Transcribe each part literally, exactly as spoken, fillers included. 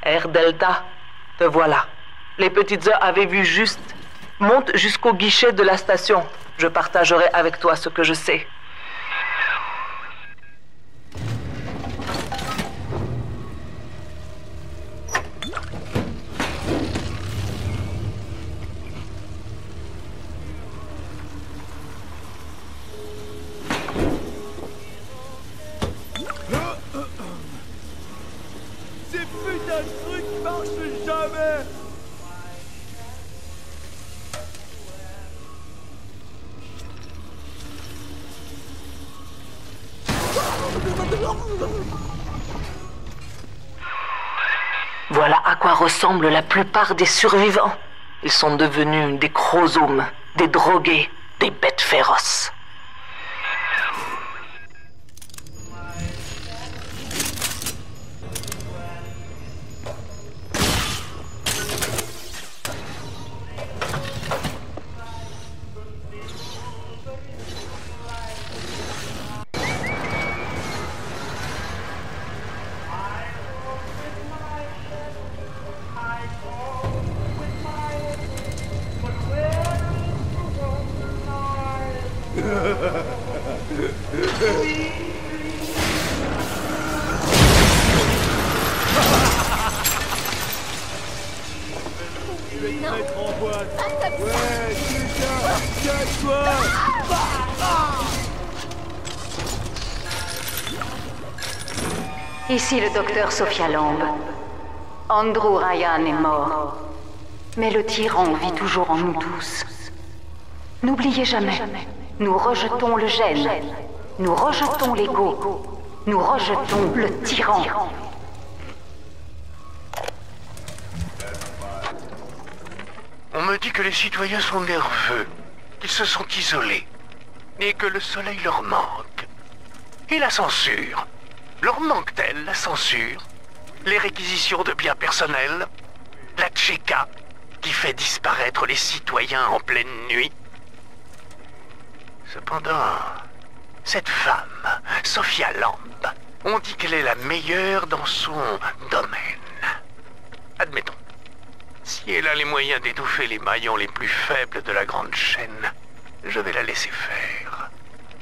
Air Delta, te voilà. Les petites heures avaient vu juste. Monte jusqu'au guichet de la station. Je partagerai avec toi ce que je sais. Ces putains de trucs marchent jamais. Voilà à quoi ressemblent la plupart des survivants. Ils sont devenus des chromosomes, des drogués, des bêtes féroces. Je vais te mettre en boîte. Ouais, c'est ça. Cache-toi. Ici le docteur Sophia Lamb. Andrew Ryan est mort. Mais le tyran vit toujours en nous tous. N'oubliez jamais, nous rejetons le gène. Nous rejetons l'ego. Nous rejetons le tyran. On me dit que les citoyens sont nerveux, qu'ils se sont isolés, et que le soleil leur manque. Et la censure? Leur manque-t-elle, la censure? Les réquisitions de biens personnels? La tchéka, qui fait disparaître les citoyens en pleine nuit? Cependant, cette femme, Sophia Lamb, on dit qu'elle est la meilleure dans son domaine. Admettons. Si elle a les moyens d'étouffer les maillons les plus faibles de la grande chaîne, je vais la laisser faire.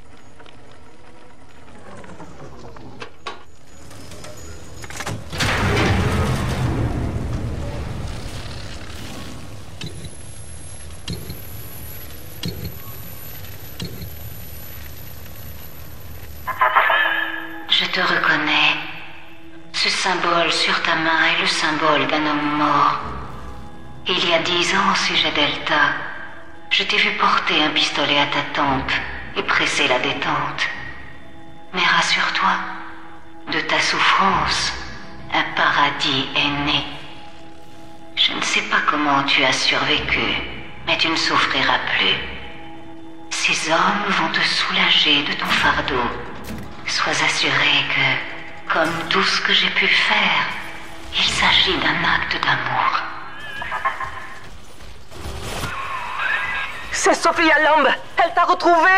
Je te reconnais. Ce symbole sur ta main est le symbole d'un homme mort. Il y a dix ans, sujet Delta, je t'ai vu porter un pistolet à ta tempe et presser la détente. Mais rassure-toi, de ta souffrance, un paradis est né. Je ne sais pas comment tu as survécu, mais tu ne souffriras plus. Ces hommes vont te soulager de ton fardeau. Sois assuré que, comme tout ce que j'ai pu faire, il s'agit d'un acte d'amour. C'est Sophia Lamb. Elle t'a retrouvé.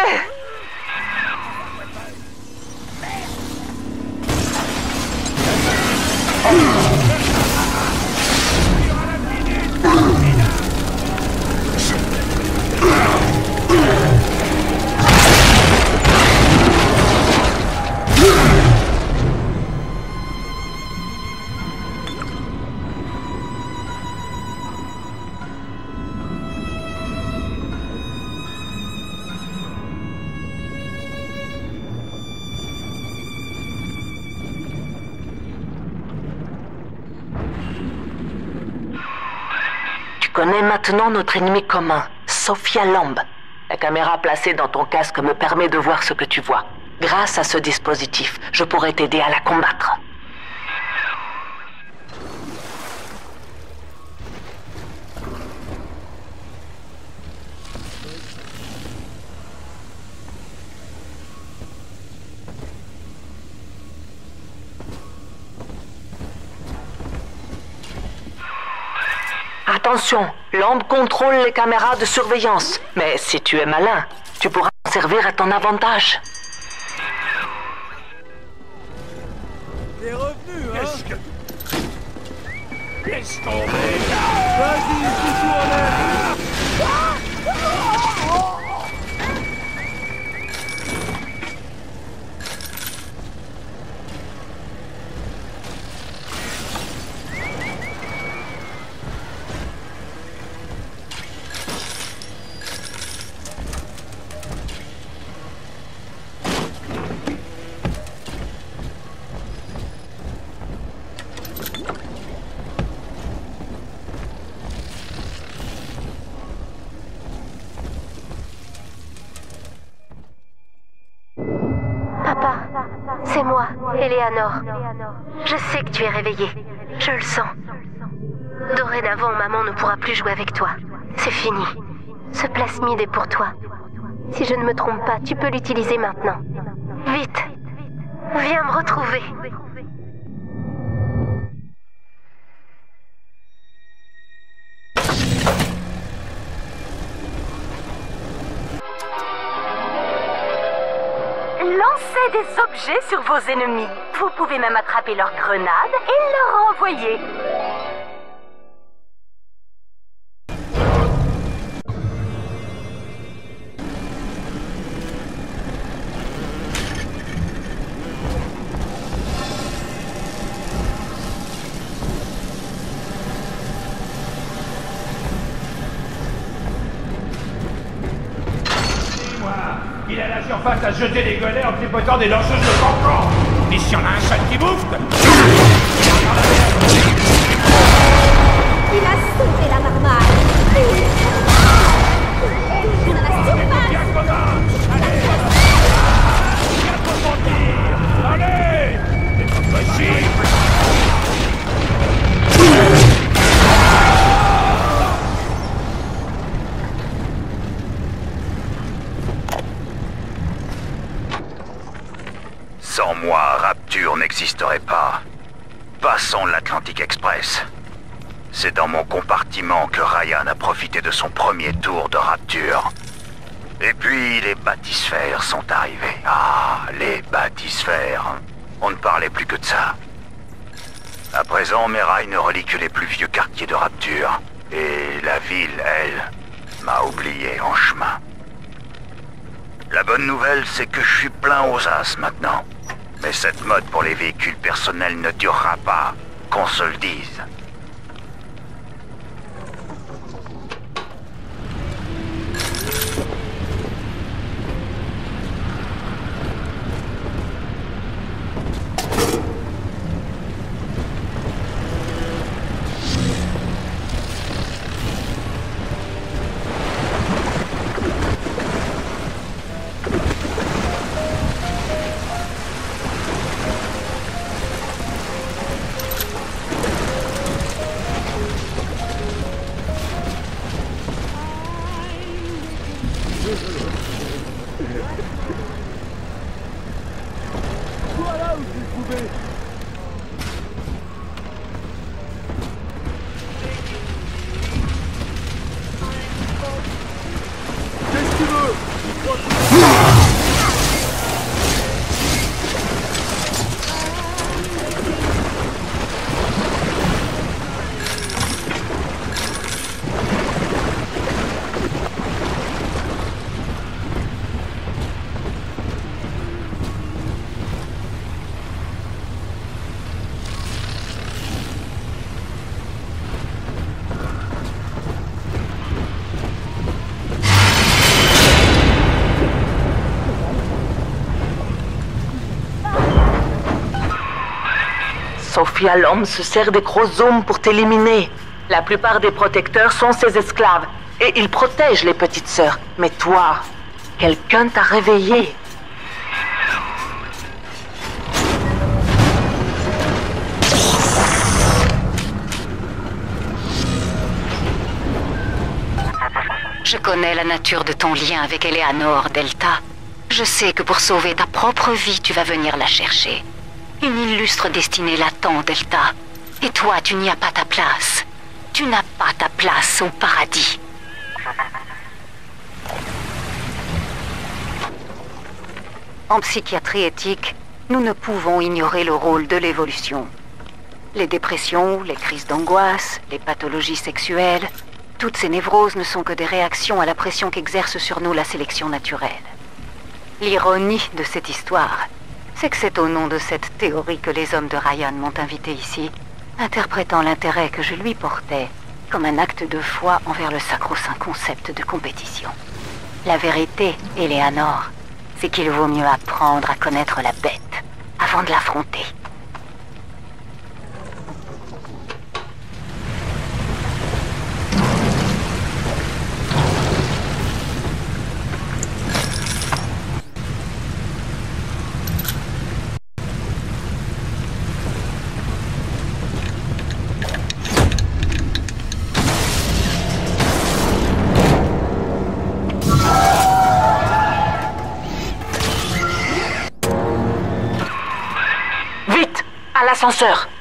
Tu connais maintenant notre ennemi commun, Sophia Lamb. La caméra placée dans ton casque me permet de voir ce que tu vois. Grâce à ce dispositif, je pourrais t'aider à la combattre. Attention, Lamb contrôle les caméras de surveillance. Mais si tu es malin, tu pourras en servir à ton avantage. T'es revenu, hein? Qu'est-ce que... Laisse tomber. Vas-y, fous-toi en l'air. C'est moi, Eleanor. Je sais que tu es réveillée. Je le sens. Dorénavant, maman ne pourra plus jouer avec toi. C'est fini. Ce plasmide est pour toi. Si je ne me trompe pas, tu peux l'utiliser maintenant. Vite. Viens me retrouver. Lancez des objets sur vos ennemis. Vous pouvez même attraper leurs grenades et leur envoyer. Il a la surface à jeter des golets en tripotant des lanceuses de cancans. Et si on a un seul qui bouffe... Il a sauvé la marmaille. On a la surface. Bien commence. Allez. Bien rebondir. Allez. C'est pas possible. Sans moi, Rapture n'existerait pas. Pas sans l'Atlantic Express. C'est dans mon compartiment que Ryan a profité de son premier tour de Rapture. Et puis, les bâtisphères sont arrivés. Ah, les bâtisphères. On ne parlait plus que de ça. À présent, mes rails ne relient que les plus vieux quartiers de Rapture. Et la ville, elle, m'a oublié en chemin. La bonne nouvelle, c'est que je suis plein aux as maintenant. Mais cette mode pour les véhicules personnels ne durera pas, qu'on se le dise. Voilà où tu le trouvais. Qu'est-ce que tu veux? Sophia Lomb se sert des chromosomes pour t'éliminer. La plupart des protecteurs sont ses esclaves. Et ils protègent les petites sœurs. Mais toi, quelqu'un t'a réveillé. Je connais la nature de ton lien avec Eleanor, Delta. Je sais que pour sauver ta propre vie, tu vas venir la chercher. Une illustre destinée l'attend, Delta. Et toi, tu n'y as pas ta place. Tu n'as pas ta place au paradis. En psychiatrie éthique, nous ne pouvons ignorer le rôle de l'évolution. Les dépressions, les crises d'angoisse, les pathologies sexuelles, toutes ces névroses ne sont que des réactions à la pression qu'exerce sur nous la sélection naturelle. L'ironie de cette histoire, c'est que c'est au nom de cette théorie que les hommes de Ryan m'ont invité ici, interprétant l'intérêt que je lui portais comme un acte de foi envers le sacro-saint concept de compétition. La vérité, Eleanor, c'est qu'il vaut mieux apprendre à connaître la bête avant de l'affronter. À l'ascenseur.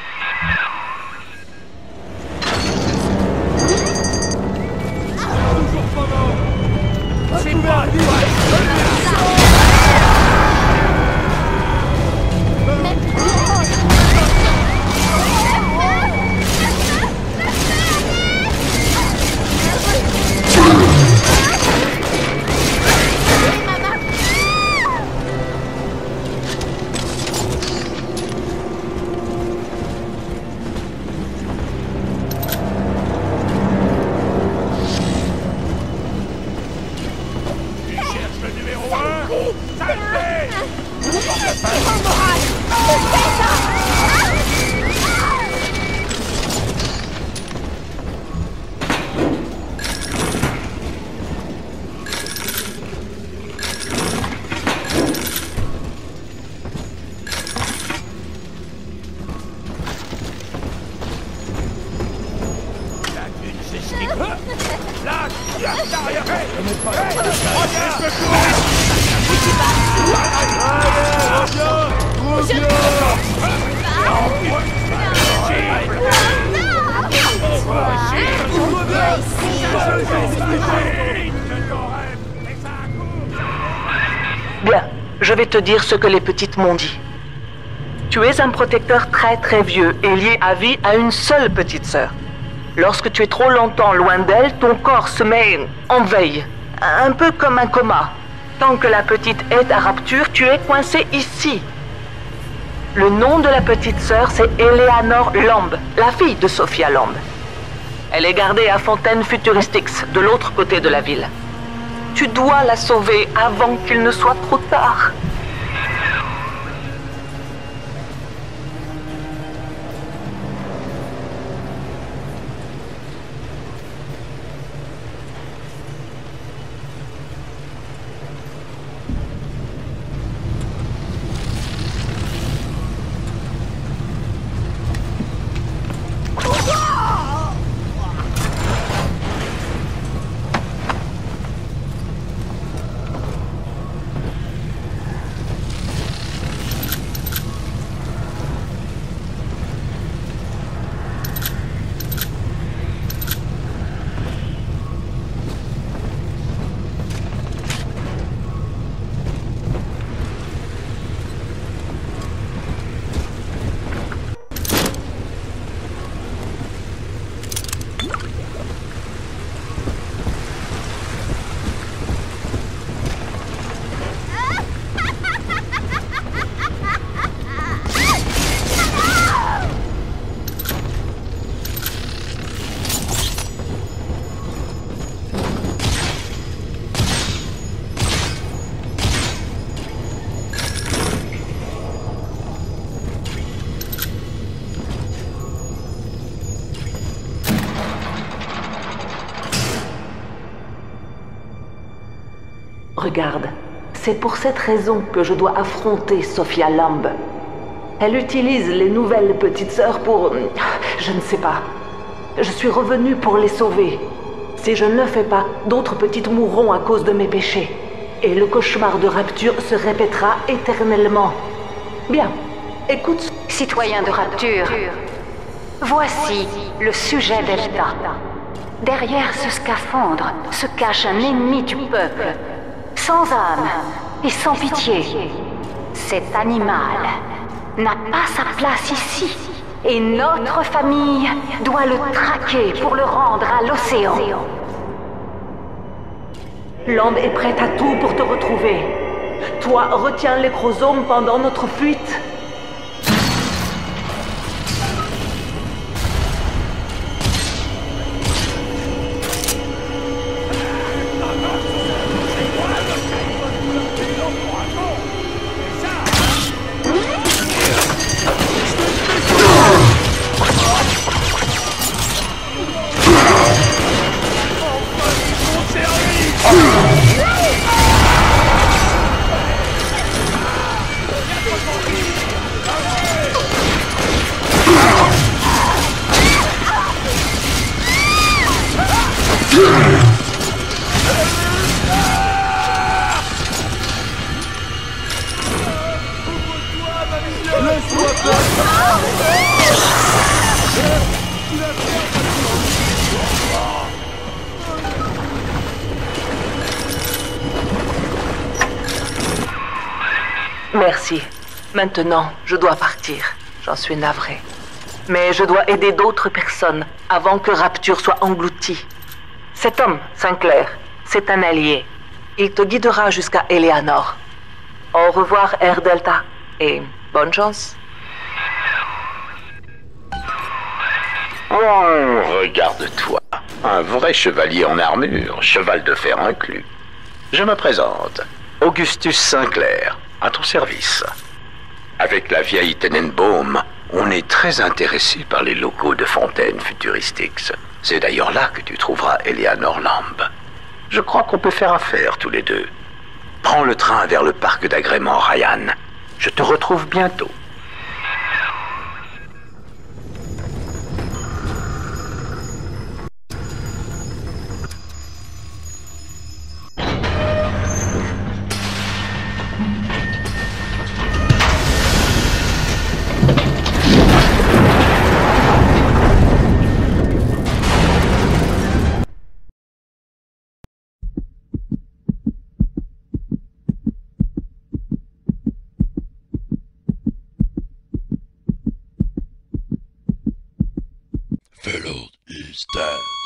Bien, je vais te dire ce que les petites m'ont dit. Tu es un protecteur très très vieux et lié à vie à une seule petite sœur. Lorsque tu es trop longtemps loin d'elle, ton corps se met en veille, un peu comme un coma. Tant que la petite est à Rapture, tu es coincé ici. Le nom de la petite sœur, c'est Eleanor Lamb, la fille de Sophia Lamb. Elle est gardée à Fontaine Futuristics, de l'autre côté de la ville. Tu dois la sauver avant qu'il ne soit trop tard. Regarde, c'est pour cette raison que je dois affronter Sophia Lamb. Elle utilise les nouvelles petites sœurs pour... je ne sais pas. Je suis revenu pour les sauver. Si je ne le fais pas, d'autres petites mourront à cause de mes péchés. Et le cauchemar de Rapture se répétera éternellement. Bien, écoute... Citoyens de Rapture, voici le sujet Delta. Derrière ce scaphandre se cache un ennemi du peuple. Sans âme et sans pitié. Cet animal n'a pas sa place ici. Et notre famille doit le traquer pour le rendre à l'océan. L'onde est prête à tout pour te retrouver. Toi, retiens les chromosomes pendant notre fuite. Merci. Maintenant, je dois partir. J'en suis navré. Mais je dois aider d'autres personnes avant que Rapture soit engloutie. Cet homme, Sinclair, c'est un allié. Il te guidera jusqu'à Eleanor. Au revoir, Air Delta, et bonne chance. Oh, regarde-toi. Un vrai chevalier en armure, cheval de fer inclus. Je me présente, Augustus Sinclair, à ton service. Avec la vieille Tenenbaum, on est très intéressé par les locaux de Fontaine Futuristics. C'est d'ailleurs là que tu trouveras Eleanor Lamb. Je crois qu'on peut faire affaire tous les deux. Prends le train vers le parc d'agrément Ryan. Je te retrouve bientôt. Fellow is dead.